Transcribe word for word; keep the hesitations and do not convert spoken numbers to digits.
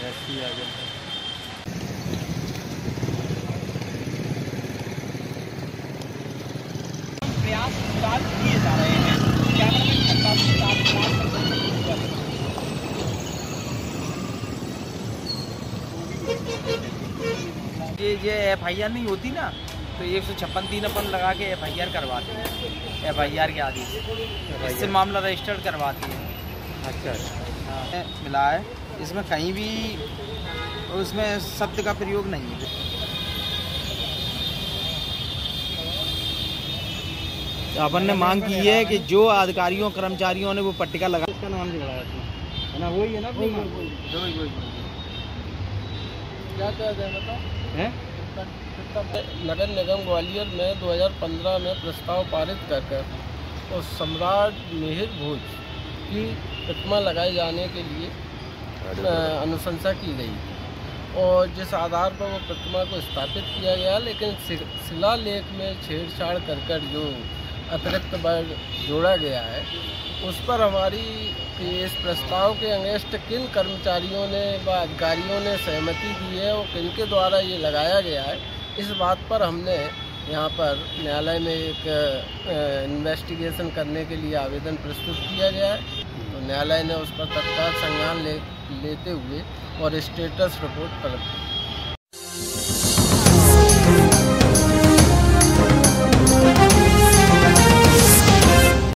ऐसी आ गया। प्रयास फिलहाल किए जा रहे हैं। कैमरामैन सत्तासी के साथ ये ये एफ आई आर नहीं होती ना, तो एक सौ छप्पन तीन अपन लगा के एफ आई आर करवाते हैं। एफ आई आर के आदेश इससे मामला रजिस्टर्ड करवाती है। अच्छा हाँ, मिला है इसमें कहीं भी उसमें शब्द का प्रयोग नहीं है। अपन ने मांग की है कि जो अधिकारियों कर्मचारियों ने वो पट्टिका लगा, इसका नाम निकला है ना, वही है ना, वही वही वही क्या क्या बताओ है। नगर निगम ग्वालियर में दो हज़ार पंद्रह में प्रस्ताव पारित कर कर और सम्राट मिहिर भोज की प्रतिमा लगाए जाने के लिए अनुशंसा की गई और जिस आधार पर वो प्रतिमा को स्थापित किया गया, लेकिन शिलालेख में छेड़छाड़ कर कर जो अतिरिक्त वर्ग जोड़ा गया है, उस पर हमारी इस प्रस्ताव के अगेंस्ट किन कर्मचारियों ने व अधिकारियों ने सहमति दी है और किनके द्वारा ये लगाया गया है, इस बात पर हमने यहाँ पर न्यायालय में एक इन्वेस्टिगेशन करने के लिए आवेदन प्रस्तुत किया गया है। तो न्यायालय ने उस पर तत्काल संज्ञान ले लेते हुए और स्टेटस रिपोर्ट तलब की।